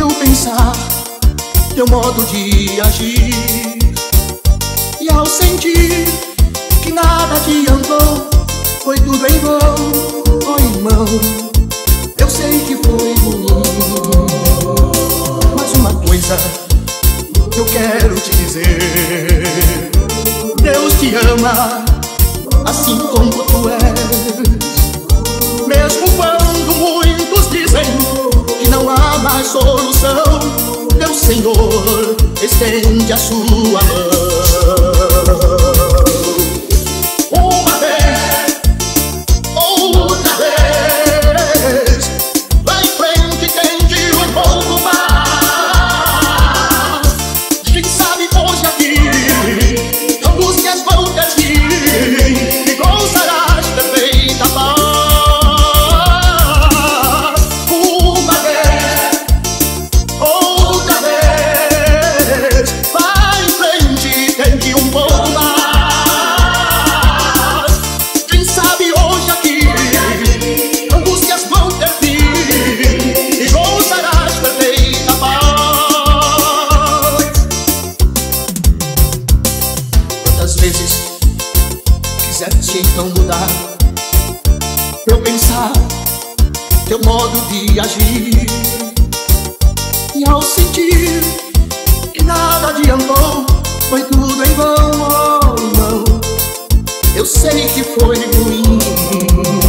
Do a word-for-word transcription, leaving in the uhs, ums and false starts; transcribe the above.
eu pensar teu modo de agir, e ao sentir que nada adiantou, foi tudo em vão, ó irmão, eu sei que foi ruim. Mas uma coisa eu quero te dizer: Deus te ama assim como tu és. Mesmo quando muitos dizem que não há mais solução, meu Senhor estende a sua mão. Uma vez, outra vez, vai em frente, tente um pouco mais. Quem sabe hoje aqui angústias vão ter fim e gozarás perfeita paz. Uma vez, outra vez, vai em frente, tente um pouco mais. Quem sabe hoje aqui angústias vão ter fim e gozarás perfeita paz. Quantas vezes quiseste então mudar eu pensar teu modo de agir, e ao sentir que nada adiantou, foi tudo em vão, oh irmão, eu sei que foi ruim.